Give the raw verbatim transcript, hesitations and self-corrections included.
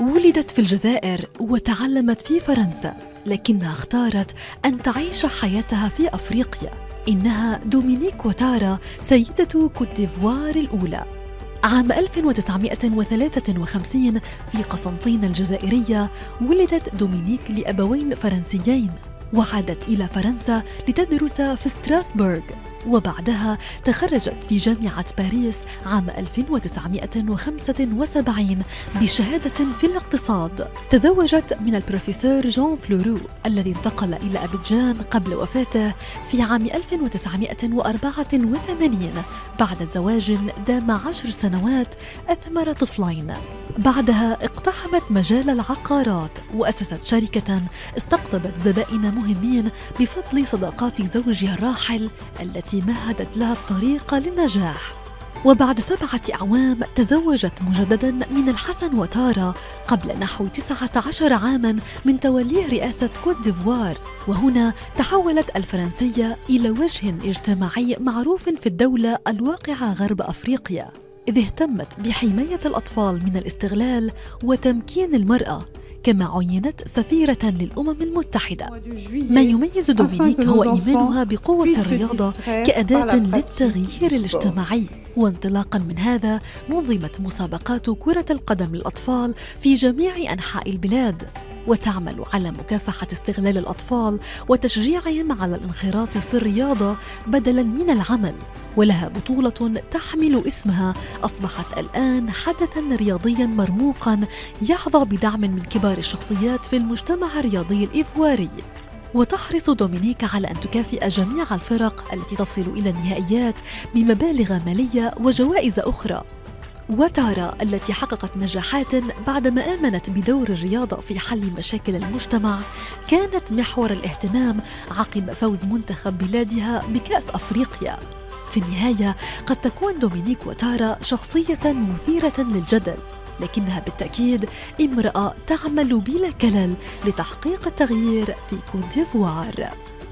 ولدت في الجزائر وتعلمت في فرنسا، لكنها اختارت أن تعيش حياتها في أفريقيا. إنها دومينيك وتارا، سيدة كوت ديفوار الأولى. عام ألف وتسعمائة وثلاثة وخمسين في قسنطينة الجزائرية ولدت دومينيك لأبوين فرنسيين، وعادت إلى فرنسا لتدرس في ستراسبورغ، وبعدها تخرجت في جامعة باريس عام ألف وتسعمائة وخمسة وسبعين بشهادة في الاقتصاد. تزوجت من البروفيسور جون فلورو الذي انتقل إلى أبيجان قبل وفاته في عام ألف وتسعمائة وأربعة وثمانين بعد زواج دام عشر سنوات أثمر طفلين. بعدها اقتحمت مجال العقارات وأسست شركة استقطبت زبائن مهمين بفضل صداقات زوجها الراحل التي مهدت لها الطريق للنجاح. وبعد سبعة أعوام تزوجت مجدداً من الحسن وتارا قبل نحو تسعة عشر عاماً من توليه رئاسة كوت ديفوار، وهنا تحولت الفرنسية إلى وجه اجتماعي معروف في الدولة الواقعة غرب أفريقيا، إذ اهتمت بحماية الأطفال من الاستغلال وتمكين المرأة، كما عينت سفيرة للأمم المتحدة. ما يميز دومينيك هو إيمانها بقوة الرياضة كأداة للتغيير الاجتماعي، وانطلاقاً من هذا نظمت مسابقات كرة القدم للأطفال في جميع أنحاء البلاد، وتعمل على مكافحة استغلال الأطفال وتشجيعهم على الانخراط في الرياضة بدلاً من العمل. ولها بطولة تحمل اسمها أصبحت الآن حدثاً رياضياً مرموقاً يحظى بدعم من كبار الشخصيات في المجتمع الرياضي الإيفواري. وتحرص دومينيك على أن تكافئ جميع الفرق التي تصل إلى النهائيات بمبالغ مالية وجوائز أخرى. وتارا التي حققت نجاحات بعدما آمنت بدور الرياضة في حل مشاكل المجتمع كانت محور الاهتمام عقب فوز منتخب بلادها بكأس أفريقيا. في النهاية قد تكون دومينيك وتارا شخصية مثيرة للجدل، لكنها بالتأكيد امرأة تعمل بلا كلل لتحقيق التغيير في كوت ديفوار.